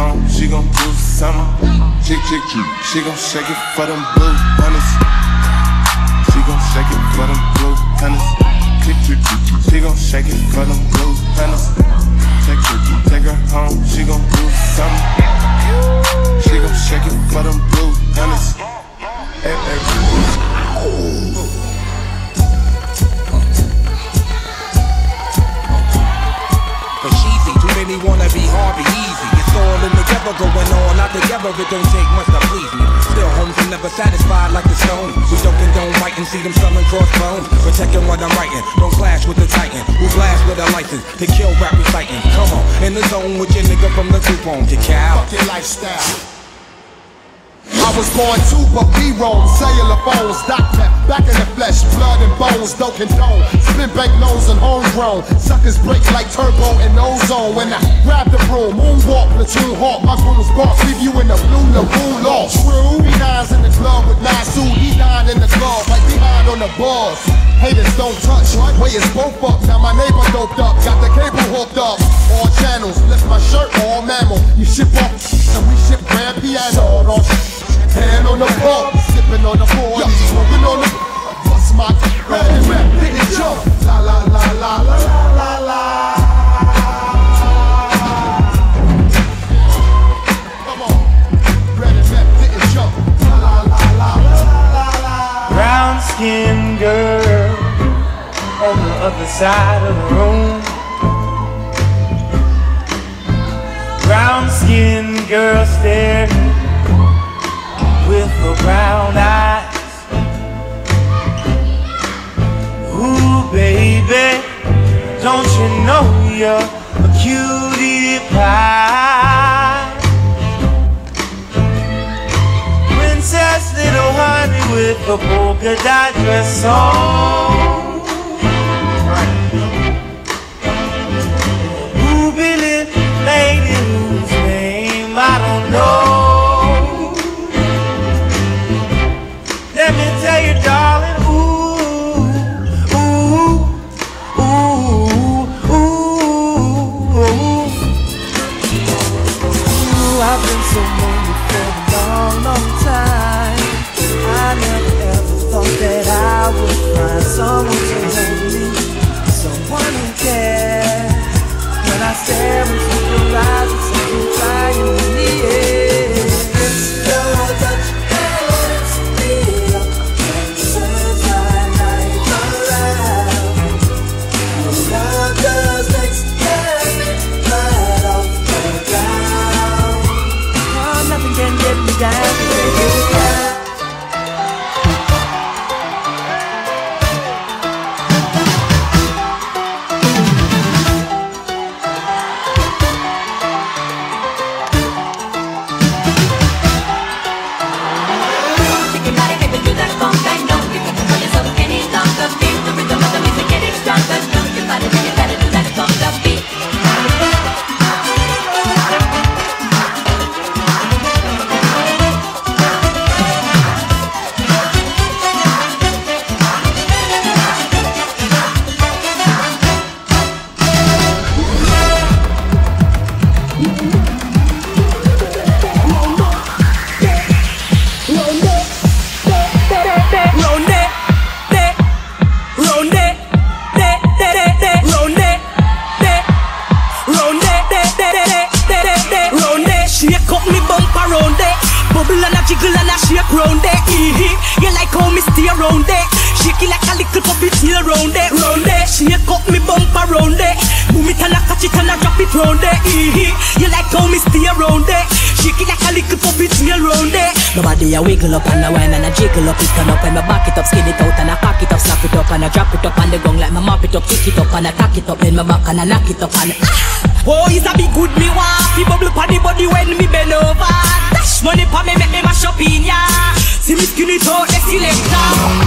home, she gon' do something. Chick, chick, chick. She gon' shake it for them blue honey's. She gon' shake it for them blue honey's. Chick, chick, chick. She gon' shake it for them blue honey's. Take her home, she gon' do something. She gon' shake it for them blue honey's. Too many wanna be hard, be easy. It's all in together, going on, not together. It don't take much to please me. Still homes are never satisfied like the stone. We don't condone writing, see them selling crossbones. Protecting what I'm writing, don't clash with the titan who blast with a license to kill rap reciting. Come on, in the zone with your nigga from the coupon to cow. Fuck your lifestyle. I was born too, but B-roll, cellular phones, doctor, back in the flesh, blood and bones, don't condone. Spin bank loans and homegrown. Suckers break like turbo and ozone. When I grab the broom, moonwalk, platoon hawk, my groom's boss, leave you in the blue lagoon lost. True, B9's in the club with Nasu, D9 in the club, right behind on the bars. Haters don't touch, way it's both up. Now my neighbor doped up, got the cable hooked up. All channels, lift my shirt, all mammal. You ship off, and we ship grand piano. Hand on the bar, sipping on the board, smoking on the bust my red rap, hit it jump. La la la la la la la. Come on, red rap, hit it jump. La la la la la. Brown skin girl on the other side of the room. Brown skin girl staring with her brown eyes. Ooh, baby, don't you know you're a cutie pie? Princess little honey with a polka dot dress on. Ooh, Billy, lady whose name I don't know. Let me tell you, darling, ooh, ooh, ooh, ooh, ooh. I've been so lonely for a long, long time. I never ever thought that I would find someone to hold me, someone who cares. When I stare into your eyes, it's something crying in the air. It's your touch. You like how me stay around there. Shake it like a little puppy tail round there. Round there. Shake up me bumper round there. Boom it and I catch it and I drop it round there. You like how me stay around there. Shake it like a little puppy tail round there. Nobody a wiggle up and a whine and a jiggle up. It turn up and I back it up, skin it out and I cock it up, snap it up and I drop it up on the gong like my mop it up, kick it up and I tack it up, then my back and I knock it up and oh, it's a big good me want. He bubble pan the body when me bend over. Dash money pa me make me mash up in ya. See me skin it out, the selector.